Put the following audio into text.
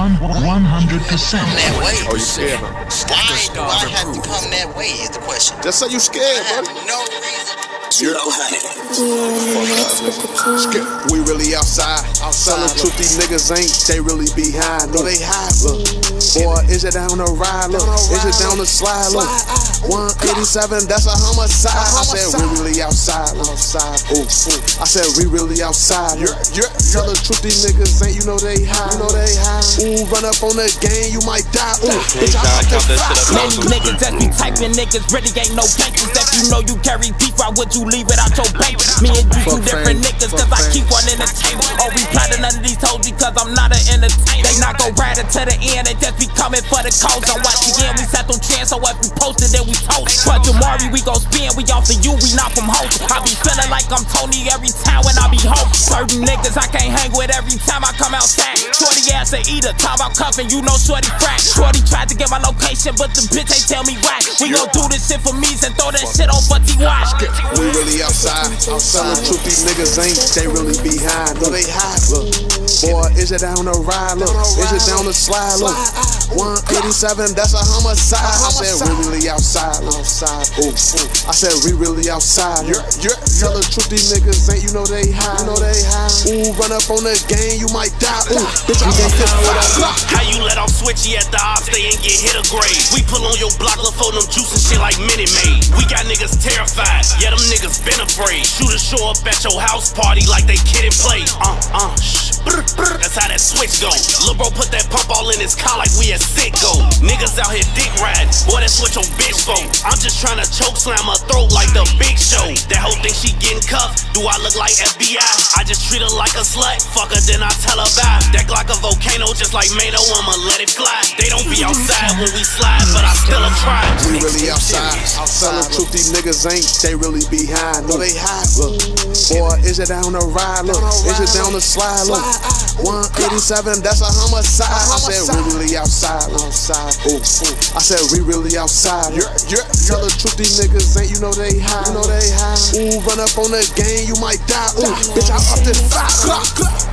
100%. That way. Oh, you scared, huh? Why do I have to come that way is the question. Just say you scared, I have buddy. no reason. You know, we really outside. Selling truth, these niggas ain't, they really behind. No, they hide, look. Boy, is it down the ride, look. Is it down the slide, look. 187, that's a homicide. I said, we really outside, look. Ooh. I said, we really outside. Tell the truth, these niggas ain't, you know they high. Ooh, run up on the game, you might die. Ooh, bitch, I count that shit up. Many niggas that be typing niggas really ain't no gangsters. If you know you carry beef, why would you leave it out your bank? Me and you two different niggas, cause I keep one in the table. Oh, we plotting under these hoes because I'm not an entertainer. They not gon' ride it to the end, they just be coming for the coast. On watch again, we set them chance, so if we posted, then we toast. But Jamari, we gon' spin, we off the you, we not from host. I be feeling like I'm Tony every time when I be home. Certain niggas I can't hang with every time I come outside. Shorty ass a eater, talk about cuffing, you know Shorty crack. Shorty tried to get my location, but the bitch ain't tell me why. We gon' do this shit for me and throw that shit on for T.Y. We really outside. Selling truth, these niggas ain't, they really behind. No, they hide, look. Boy, is it down the ride, look. Is it down the slide, look. 187, that's a homicide. I said, we really outside, look. Ooh. I said, we really outside. Tell the truth, these niggas ain't, you know they high. Ooh, run up on the game, you might die. Ooh, bitch, I can't fit with that. How you let off switchy at the ops, they ain't get hit a grade. We pull on your block, look for them juice and shit like Minute Maid. We got niggas terrified, yeah, them niggas been afraid. Shooters show up at your house party like they kid and play. That's how that switch go. Lil' bro put that pump all in his car like we at Sicko. Niggas out here dick riding, boy, that's what your bitch for. I'm just tryna choke slam her throat like the Big Show. That whole thing she getting cuffed, do I look like FBI? I just treat her like a slut, fuck her then I tell her bye. That like a volcano just like Mano, I'ma let it fly. They don't be outside when we slide, but I still a try. We really outside. Selling truth, these niggas ain't, they really behind. No, they hide, look. Boy, is it down the ride, look. Is it down the slide, look. 187, that's a homicide. I said, we really outside, look. Ooh. I said, we really outside. Tell the truth, these niggas ain't, you know they high. Ooh, run up on the game, you might die. Ooh, bitch, I up this 5 o'clock.